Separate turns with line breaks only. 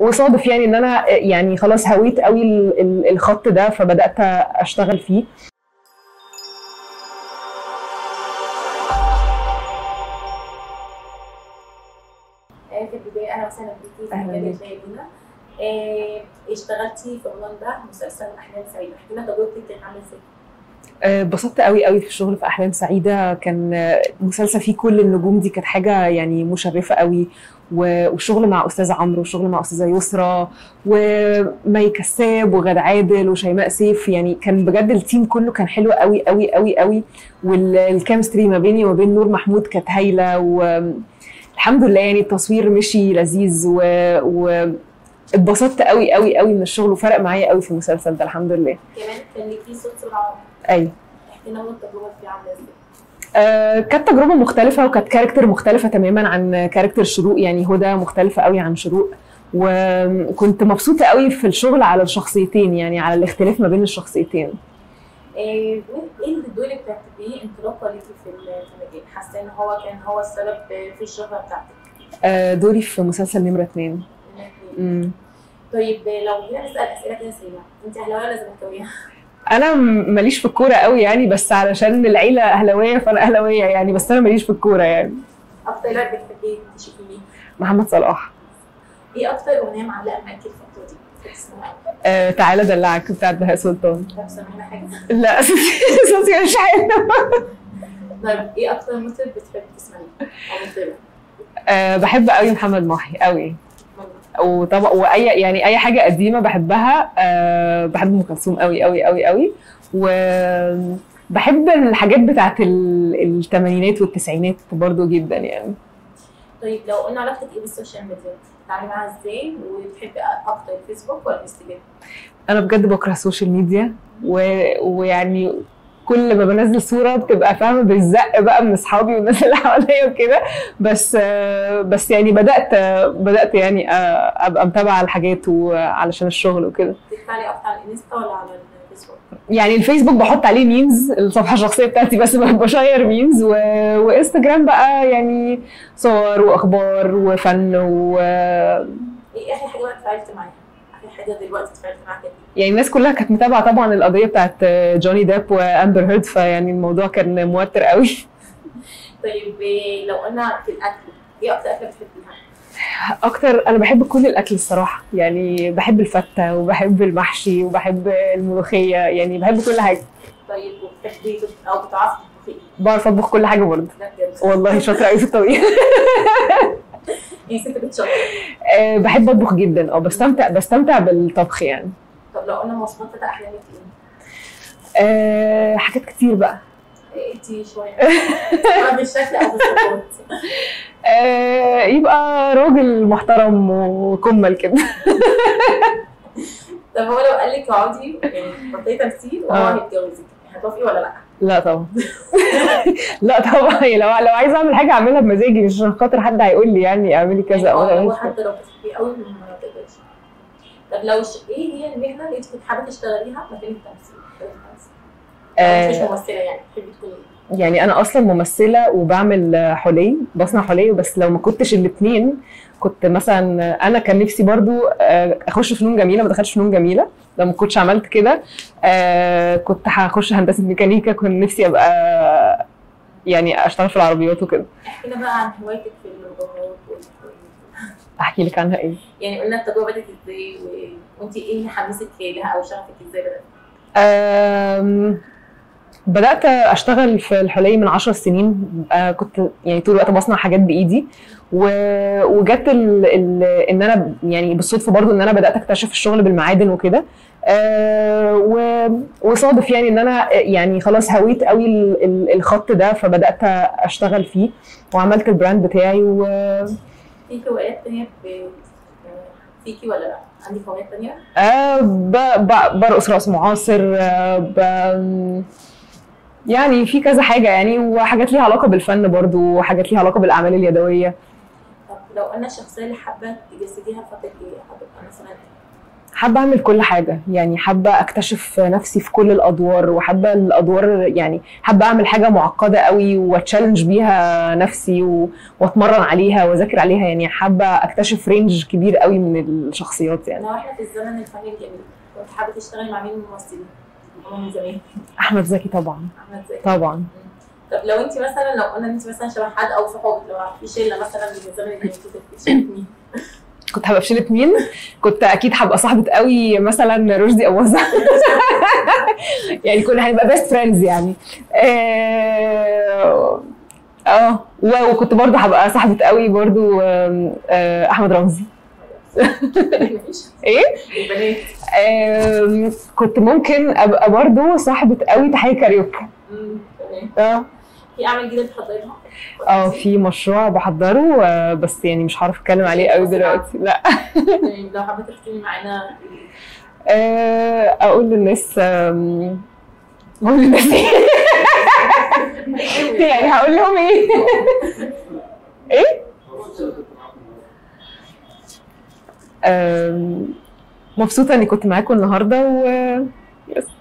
وصادف يعني ان انا يعني خلاص هويت قوي الخط ده، فبدات اشتغل فيه.
في البدايه اهلا وسهلا بيكي في مجال البيانه. اشتغلتي في رمضان ده مسلسل احلام سعيده، احكي لنا تجربتك كانت عامله ازاي؟
اتبسطت قوي قوي في الشغل في احلام سعيده، كان مسلسل فيه كل النجوم دي، كانت حاجه يعني مشرفه قوي. والشغل مع استاذ عمرو والشغل مع استاذه يسرا ومي كساب وغادة عادل وشيماء سيف، يعني كان بجد التيم كله كان حلو قوي قوي قوي قوي. والكيمستري ما بيني وما بين نور محمود كانت هايله، والحمد لله يعني التصوير مشي لذيذ اتبسطت قوي قوي قوي من الشغل، وفرق معايا قوي في المسلسل ده الحمد لله.
كمان كان ليكي صوت العرب.
ايوه.
احكي لنا التجربه دي عامله ازاي؟
كانت تجربه مختلفه، وكانت كاركتر مختلفه تماما عن كاركتر شروق، يعني هدى مختلفه قوي عن شروق، وكنت مبسوطه قوي في الشغل على الشخصيتين، يعني على الاختلاف ما بين الشخصيتين.
ايه الدور اللي بتعتبريه انطلاقه ليكي في المجال؟ حاسه ان هو كان هو السبب في الشهره بتاعتك؟
دوري في مسلسل نمرة 2.
طيب لو جينا نسال اسئله كده سريعه، انت اهلاويه ولا زملكاويه؟
انا ماليش في الكوره قوي يعني، بس علشان العيله اهلاويه فانا اهلاويه يعني، بس انا ماليش في الكوره يعني.
اكتر لاعب بتحبيه تشوفيه مين؟
محمد صلاح.
ايه اكتر اغنيه معلقه معاكي الفتره دي بتسمعيها؟
تعالى دلعك بتاعت بهاء سلطان.
طب سامعينا حاجه؟
لا صوتي مش حلو.
طيب ايه اكتر مطرب بتحبي تسمعيه او مطربه؟
بحب قوي محمد محي قوي، وطبعا واي يعني اي حاجه قديمه بحبها. بحب ام كلثوم قوي قوي قوي قوي، وبحب الحاجات بتاعت الثمانينات والتسعينات برضو جدا يعني.
طيب لو قلنا علاقتك ايه بالسوشيال ميديا؟ بتتعاملي معاها ازاي؟ وبتحبي اكتر الفيسبوك ولا الانستجرام؟
انا بجد بكره السوشيال ميديا، ويعني كل ما بنزل صوره بتبقى فاهمه بالزق بقى من اصحابي والناس اللي حواليا وكده، بس يعني بدات يعني ابقى متابعه الحاجات وعلشان الشغل وكده.
بتتفاعلي اكتر على الانستا ولا على الفيسبوك؟
يعني الفيسبوك بحط عليه ميمز، الصفحه الشخصيه بتاعتي بس بشير ميمز، وانستجرام بقى يعني صور واخبار وفن
ايه اخر حاجه بقى اتفاعلت معاها؟ حاجه دلوقتي اتفاعلت معاها كده؟
يعني الناس كلها كانت متابعه طبعا القضيه بتاعت جوني ديب وامبر هيرد، فيعني الموضوع كان موتر قوي.
طيب لو قلنا في الاكل، ايه اكتر اكله بتحبيها؟
اكتر انا بحب كل الاكل الصراحه، يعني بحب الفته وبحب المحشي وبحب الملوخيه، يعني بحب كل حاجه.
طيب وبتحبي او بتعرفي تطبخي؟
بعرف اطبخ كل حاجه برضه. والله شاطره قوي في الطبيخ.
ايه ست بتشطر؟
بحب اطبخ جدا، بستمتع بالطبخ يعني.
طب لو قلنا مواصفات فتى احلامك ايه؟
حاجات كتير بقى.
انتي شويه بالشكل او بالصفات؟
يبقى راجل محترم وكمل كده.
طب هو لو قال لك اقعدي بطلي تمثيل وهو هيتجوزك، هتوافقي ولا لا؟
لا طبعا. لا طبعا، لو عايزه اعمل حاجه اعملها بمزاجي، مش عشان خاطر حد هيقول لي يعني اعملي كذا او
هو حتى لو بتحبيه قوي ما تقدرش. طب لو ايه هي المهنه اللي انت كنت حابه تشتغليها مكان التمثيل؟ مش ممثله يعني، بتحبي تكوني ايه؟
يعني انا اصلا ممثله وبعمل حلي، بصنع حلي، بس لو ما كنتش الاثنين كنت مثلا، انا كان نفسي برضو اخش فنون جميله، ما دخلتش فنون جميله. لو ما كنتش عملت كده كنت هخش هندسه ميكانيكا، كنت نفسي ابقى يعني اشتغل في العربيات وكده.
احكي لنا بقى عن هوايتك في المجوهرات
احكي لك عنها ايه؟
يعني قلنا التجربه بدات ازاي وانت ايه اللي حمسك لها او شغفك ازاي بدات؟
بدأت أشتغل في الحلي من 10 سنين. كنت يعني طول الوقت بصنع حاجات بإيدي، وجت إن أنا يعني بالصدفة برضو إن أنا بدأت أكتشف الشغل بالمعادن وكده. وصادف يعني إن أنا يعني خلاص هويت قوي الخط ده، فبدأت أشتغل فيه وعملت البراند بتاعي.
في هوايات تانية فيكي ولا لا؟ عندك هوايات تانية؟
برقص رقص معاصر، يعني في كذا حاجة يعني، وحاجات ليها علاقة بالفن برضو، وحاجات ليها علاقة بالأعمال اليدوية.
طب لو قلنا الشخصية اللي حابة تجسديها الفترة الجاية هتبقى مثلا
حابه اعمل كل حاجه، يعني حابه اكتشف نفسي في كل الادوار، وحابه الادوار يعني حابه اعمل حاجه معقده قوي واتشالنج بيها نفسي واتمرن عليها واذاكر عليها، يعني حابه اكتشف رينج كبير قوي من الشخصيات يعني.
لو احنا في الزمن الفني الجميل كنت حابه تشتغلي مع مين من الممثلين؟ من زمان.
احمد زكي طبعا.
احمد زكي
طبعا.
طب لو انت مثلا، لو قلنا انت مثلا شبه حد او صحابك، لو في شله مثلا من الزمن الجميل كنت شله مين؟
كنت هبقى في شله مين؟ كنت اكيد هبقى صاحبه قوي مثلا رشدي اباظه. يعني كنا هنبقى بيست فريندز يعني. وكنت برضه هبقى صاحبه قوي برضه احمد رمزي. ايه؟
البنات.
كنت ممكن ابقى برضه صاحبه قوي تحية كاريوكا.
تمام. في اعمال جديده بتحضريها؟
في مشروع بحضره، بس يعني مش هعرف اتكلم عليه قوي دلوقتي. لا.
لو حابه تحكي معانا
اقول للناس ايه؟ يعني هقول لهم ايه؟ ايه؟ مبسوطه اني كنت معاكم النهارده بس.